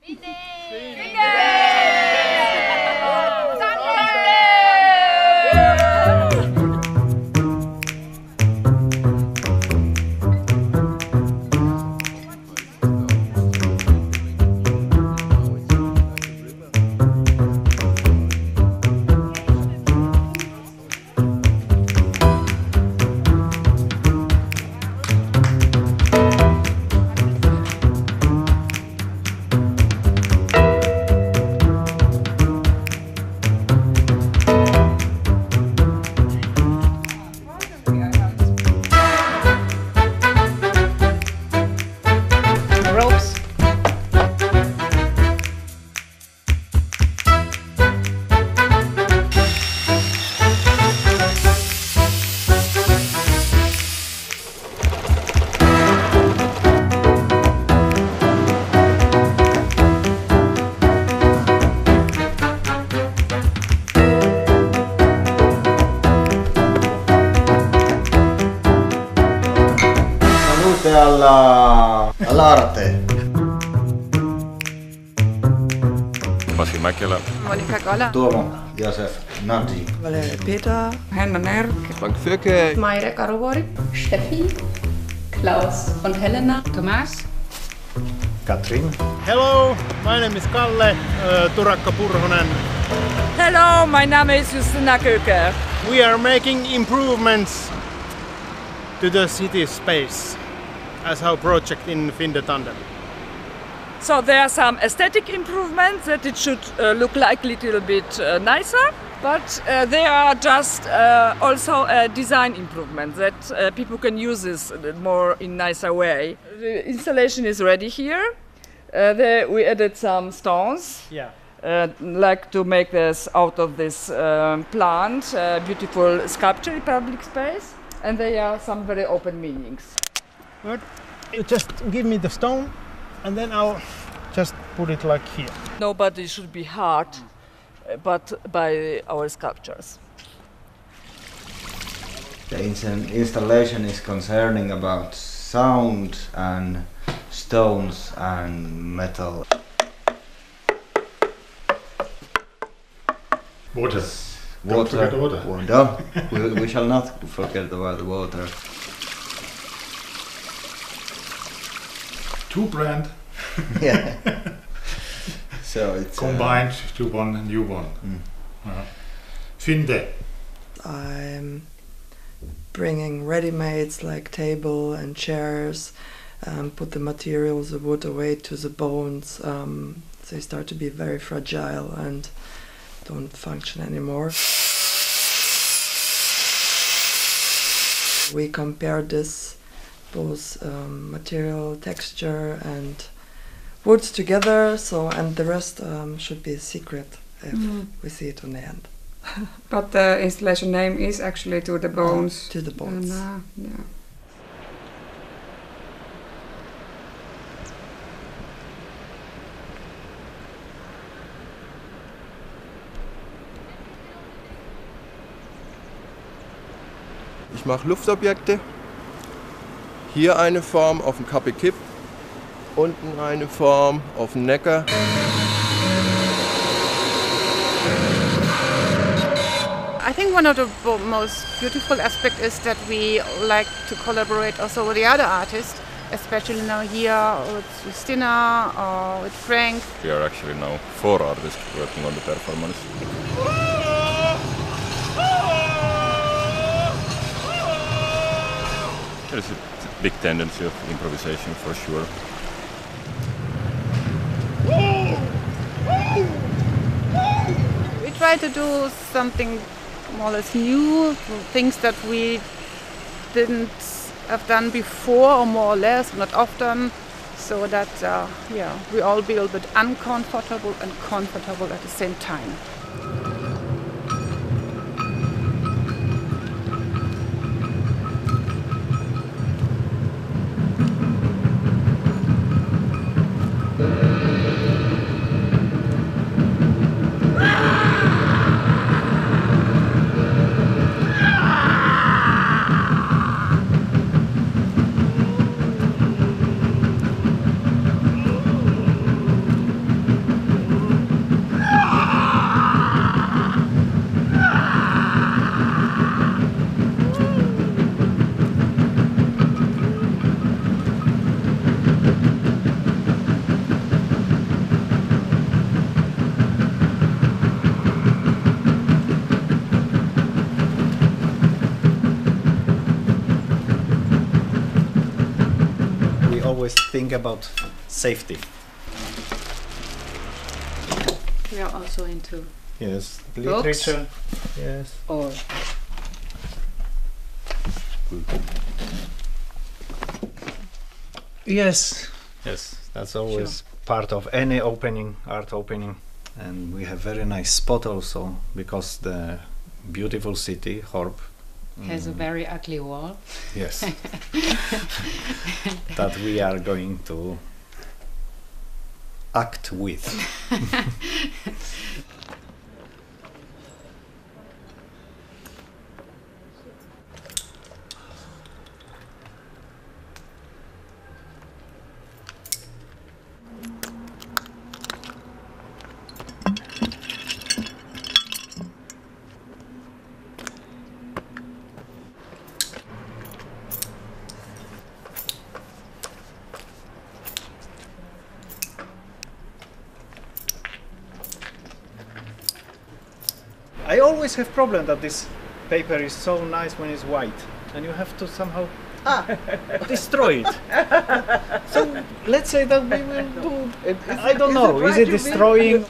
Ropes. Salute all'arte. Pasi Mäkelä. Monika Goller. Tuomo Josef Nadji. Valeria Peter. Henna Nerk. Frank Fürke. Maire Karuvuori. Steffi. Klaus und Helena. Tomas. Katrin. Hello, my name is Kalle Turakka Purhonen. Hello, my name is Justina Köke. We are making improvements to the city space as our project in Findertanden. So there are some aesthetic improvements that it should look like a little bit nicer, but there are just also design improvements that people can use this more in nicer way. The installation is ready here. There we added some stones. Yeah. Like to make this out of this plant, beautiful sculpture in public space, and there are some very open meanings. Good. You just give me the stone and then I'll just put it like here. Nobody should be hurt, but by our sculptures. The installation is concerning about sound and stones and metal. Water. Don't forget water. Water. we shall not forget about the water. Two brand Yeah. So it's combined to one new one. Finde. I'm bringing ready-mades like table and chairs, put the materials, the wood away to the bones. They start to be very fragile and don't function anymore. We compared this both material, texture and woods together, so and the rest should be a secret if we see it on the end. But the installation name is actually To the Bones. To the bones. And, yeah. Ich mache Luftobjekte. Hier eine Form auf dem Kappe Kipp. Unten eine Form auf dem Neckar. I think one of the most beautiful aspects is that we like to collaborate also with the other artists, especially now here with Justina or with Frank. We are actually now 4 artists working on the performance. There is a big tendency of improvisation for sure. We try to do something more or less new, things that we didn't have done before, or more or less, not often, so that we all be a little bit uncomfortable and comfortable at the same time. always think about safety. We are also into Yes, books. literature. Yes. Or Yes, that's always part of any opening, art opening. And we have very nice spot also, because the beautiful city, Horb, has a very ugly wall. yes, that we are going to act with. I always have problem that this paper is so nice when it's white, and you have to somehow destroy it. So let's say that we will do. I don't know. Is it destroying?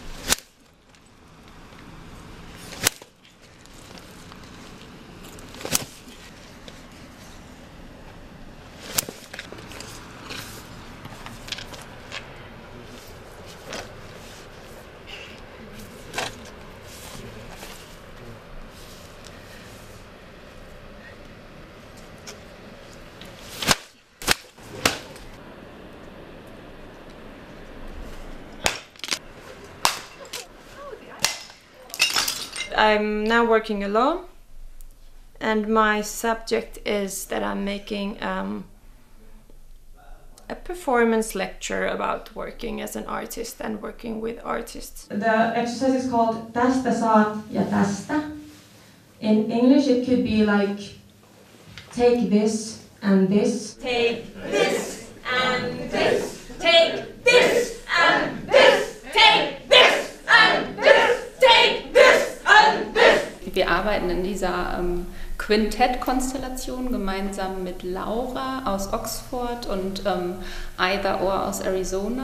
I'm now working alone, and my subject is that I'm making a performance lecture about working as an artist and working with artists. The exercise is called Tästä saat ja tästä. In English it could be like take this and this. Take this and this. Take this and this. Take this and this. Take this. Wir arbeiten in dieser Quintett-Konstellation gemeinsam mit Laura aus Oxford und Either Or aus Arizona.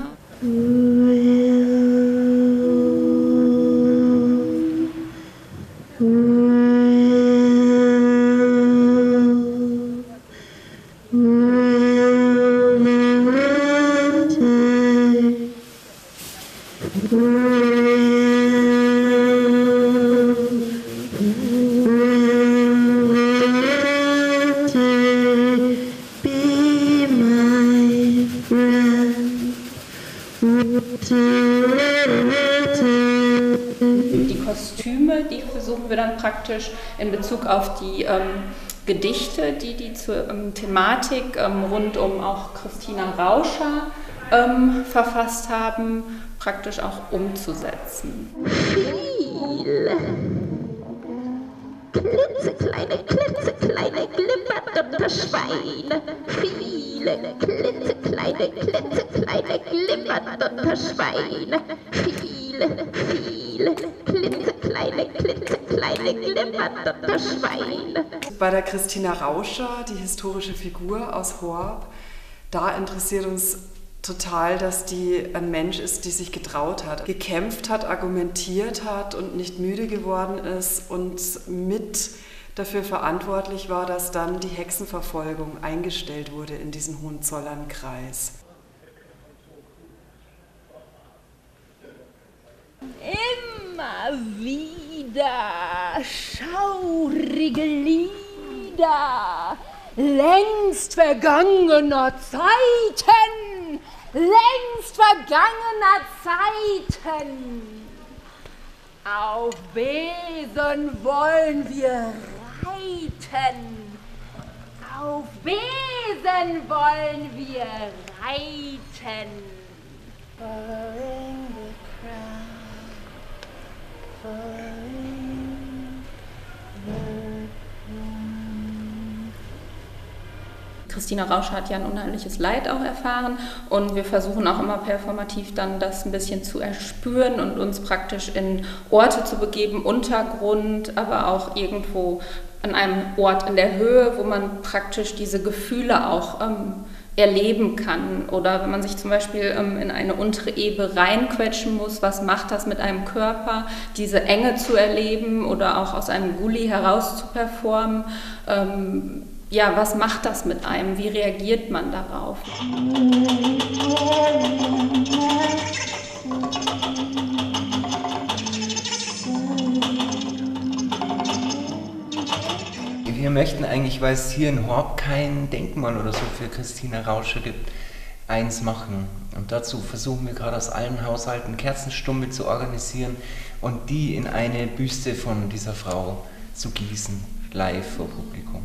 Die Kostüme, die versuchen wir dann praktisch in Bezug auf die Gedichte, die zur Thematik rund um auch Christina Rauscher verfasst haben, praktisch auch umzusetzen. Klitzekleine, klitzekleine, glimmernde Schweine. Viele klitzekleine, klitzekleine, glimmernde Schweine. Viele klitzekleine, klitzekleine, glimmernde Schweine. Bei der Christina Rauscher, die historische Figur aus Horb, da interessiert uns total, dass die ein Mensch ist, die sich getraut hat, gekämpft hat, argumentiert hat und nicht müde geworden ist und mit dafür verantwortlich war, dass dann die Hexenverfolgung eingestellt wurde in diesen Hohenzollernkreis. Immer wieder schaurige Lieder längst vergangener Zeiten, längst vergangener Zeiten. Auf Besen wollen wir reiten, auf Besen wollen wir reiten. Following the crowd, following the Christina Rauscher hat ja ein unheimliches Leid auch erfahren und wir versuchen auch immer performativ dann das ein bisschen zu erspüren und uns praktisch in Orte zu begeben, Untergrund, aber auch irgendwo an einem Ort in der Höhe, wo man praktisch diese Gefühle auch erleben kann. Oder wenn man sich zum Beispiel in eine untere Ebene reinquetschen muss, was macht das mit einem Körper, diese Enge zu erleben oder auch aus einem Gully heraus zu performen. Ja, was macht das mit einem? Wie reagiert man darauf? Wir möchten eigentlich, weil es hier in Horb kein Denkmal oder so für Christina Rauscher gibt, eins machen. Und dazu versuchen wir gerade aus allen Haushalten Kerzenstummel zu organisieren und die in eine Büste von dieser Frau zu gießen, live vor Publikum.